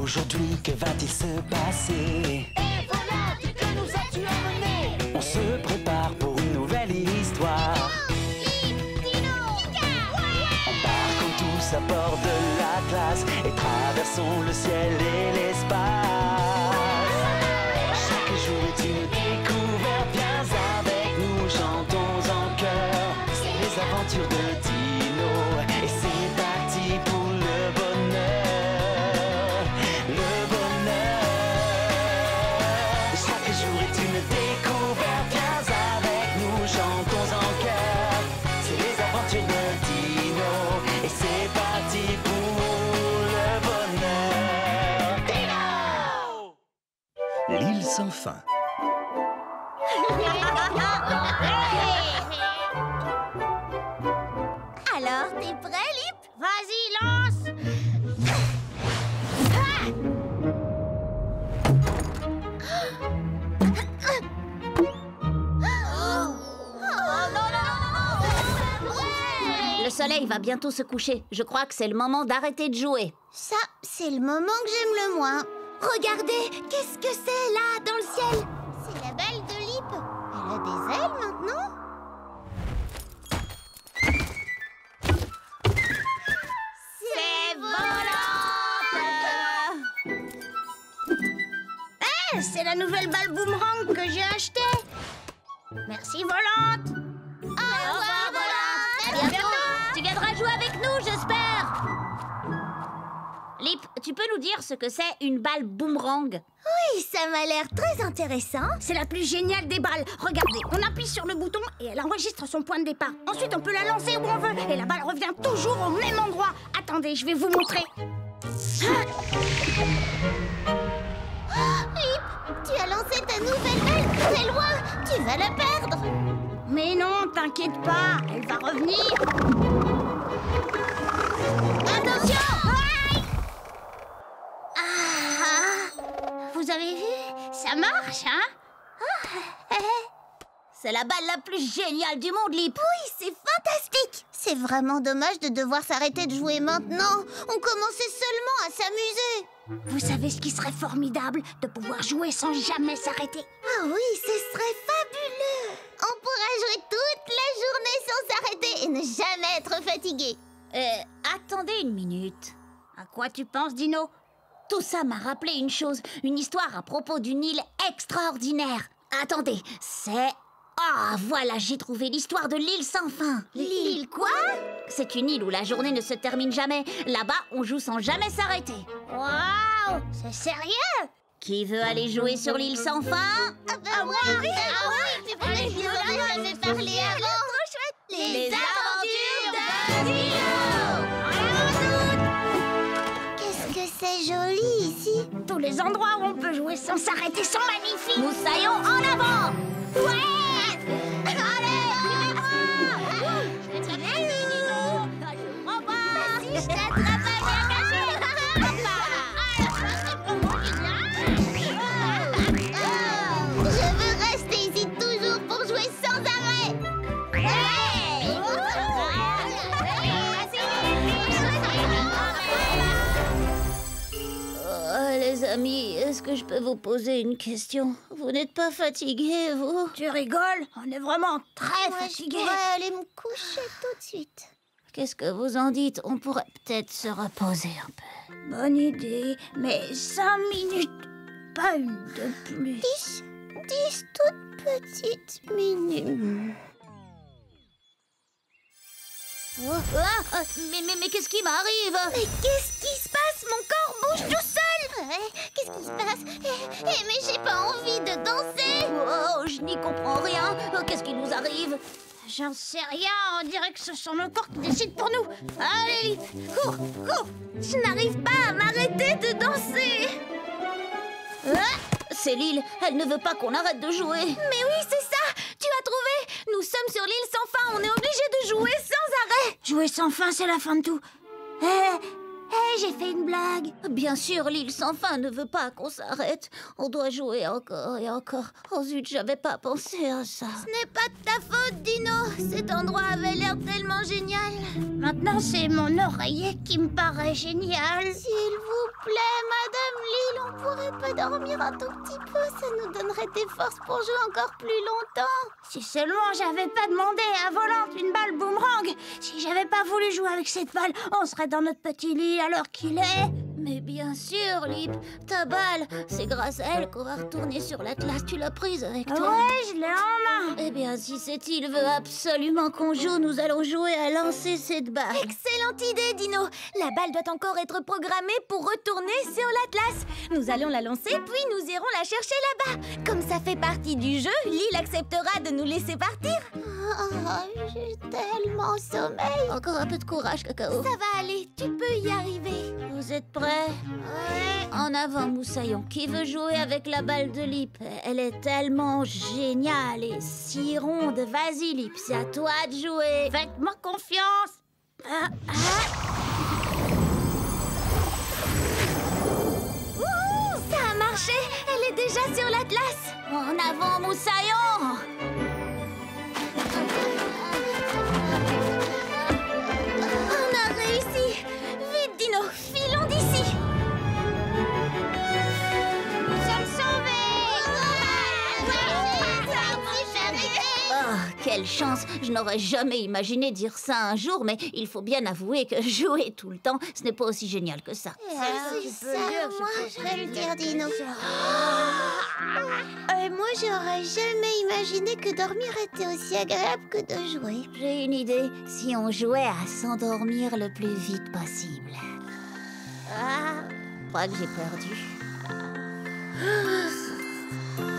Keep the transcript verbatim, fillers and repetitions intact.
Aujourd'hui, que va-t-il se passer? Et voilà, que nous as-tu emmené? On se prépare pour une nouvelle histoire. On part comme tous à bord de l'Atlas et traversons le ciel et l'espace. Chaque jour est une découverte, viens avec nous, chantons en chœur. C'est les aventures de Dino et c'est parti pour le bonheur, le bonheur. Chaque jour est une découverte, viens avec nous, chantons en chœur. C'est les aventures de Dino et c'est parti pour le bonheur. Dino! L'île sans fin. Alors, t'es prêt, Lip? Vas-y, lance! Ah! Le soleil va bientôt se coucher. Je crois que c'est le moment d'arrêter de jouer. Ça, c'est le moment que j'aime le moins. Regardez, qu'est-ce que c'est là, dans le ciel? C'est la balle de Lip. Elle a des ailes maintenant? C'est volante! Eh, c'est la nouvelle balle boomerang que j'ai achetée. Merci, volante. Au revoir, volante. À bientôt. Tu viendras jouer avec nous, j'espère. Lip, tu peux nous dire ce que c'est une balle boomerang? Oui, ça m'a l'air très intéressant. C'est la plus géniale des balles. Regardez, on appuie sur le bouton et elle enregistre son point de départ. Ensuite, on peut la lancer où on veut et la balle revient toujours au même endroit. Attendez, je vais vous montrer. Lip, tu as lancé ta nouvelle balle très loin. Tu vas la perdre. Mais non, t'inquiète pas, elle va revenir. Attention! Ah, vous avez vu? Ça marche, hein? C'est la balle la plus géniale du monde, Lip. Oui, c'est fantastique. C'est vraiment dommage de devoir s'arrêter de jouer maintenant. On commençait seulement à s'amuser. Vous savez ce qui serait formidable? De pouvoir jouer sans jamais s'arrêter. Ah oui, ce serait fabuleux. On pourra jouer toute la journée sans s'arrêter et ne jamais être fatigué. Euh, attendez une minute. À quoi tu penses, Dino? Tout ça m'a rappelé une chose, une histoire à propos d'une île extraordinaire. Attendez, c'est... Ah, voilà, j'ai trouvé l'histoire de l'île sans fin. L'île quoi? C'est une île où la journée ne se termine jamais. Là-bas, on joue sans jamais s'arrêter. Waouh, c'est sérieux? Qui veut aller jouer sur l'île sans fin? Ah bah moi, ah oui, c'est pour les Dino, on avait parlé avant. Trop chouette. Les aventures de Dino. Qu'est-ce que c'est joli ici. Tous les endroits où on peut jouer sans s'arrêter sont magnifiques. Moussaillon en avant. Ouais. Allez, suivez-moi. Je vais t'aider, Dino. Au revoir. Si je t'attrape, bien caché. Je veux rester ici toujours pour jouer sans arrêt. Oh, les amis, est-ce que je peux vous poser une question? Vous n'êtes pas fatigués, vous? Tu rigoles? On est vraiment très Moi, fatigués. je pourrais aller me coucher tout de suite. Qu'est-ce que vous en dites? On pourrait peut-être se reposer un peu. Bonne idée, mais cinq minutes, pas une de plus. Dix, dix toutes petites minutes. Oh, ah, ah, mais mais, mais qu'est-ce qui m'arrive? Mais qu'est-ce qui se passe? Mon corps bouge tout seul. Ouais, qu'est-ce qui se passe? Eh, eh, mais j'ai pas envie de danser. Oh, je n'y comprends rien. Oh, qu'est-ce qui nous arrive? J'en sais rien, on dirait que ce sont nos corps qui décident pour nous. Allez, Lip, cours, cours. Je n'arrive pas à m'arrêter de danser. Ah, c'est l'île, elle ne veut pas qu'on arrête de jouer. Mais oui, c'est ça. Tu as trouvé. Nous sommes sur l'île sans fin, on est obligé de jouer sans arrêt. Jouer sans fin, c'est la fin de tout. Eh, eh, j'ai fait une blague. Bien sûr, l'île sans fin ne veut pas qu'on s'arrête. On doit jouer encore et encore. Oh zut, j'avais pas pensé à ça. Ce n'est pas de ta faute, Dino. Cet endroit avait l'air tellement génial. Maintenant, c'est mon oreiller qui me paraît génial. S'il vous plaît, Madame pas dormir un tout petit peu? Ça nous donnerait des forces pour jouer encore plus longtemps. Si seulement j'avais pas demandé à Volante une balle boomerang. Si j'avais pas voulu jouer avec cette balle, on serait dans notre petit lit à l'heure qu'il est. Mais bien sûr, Lip, ta balle, c'est grâce à elle qu'on va retourner sur l'Atlas. Tu l'as prise avec toi? Ouais, je l'ai en main. Eh bien, si cette île veut absolument qu'on joue, nous allons jouer à lancer cette balle. Excellente idée, Dino. La balle doit encore être programmée pour retourner sur l'Atlas. Nous allons la lancer, puis nous irons la chercher là-bas. Comme ça fait partie du jeu, l'île acceptera de nous laisser partir. Oh, j'ai tellement sommeil. Encore un peu de courage, Cacao. Ça va aller, tu peux y arriver. Vous êtes prêts? Ouais. En avant, Moussaillon. Qui veut jouer avec la balle de Lip? Elle est tellement géniale et si ronde. Vas-y, Lip, c'est à toi de jouer. Faites-moi confiance. Ah, ah. Ouh, ça a marché. Elle est déjà sur l'Atlas. En avant, Moussaillon. On a réussi. Vite, Dino, filons d'ici. Nous sommes sauvés. Oh, quelle chance! Je n'aurais jamais imaginé dire ça un jour, mais il faut bien avouer que jouer tout le temps, ce n'est pas aussi génial que ça. C'est ça, moi je vais le dire, Dino. Et moi, j'aurais jamais imaginé que dormir était aussi agréable que de jouer. J'ai une idée. Si on jouait à s'endormir le plus vite possible. Ah, je crois que j'ai perdu.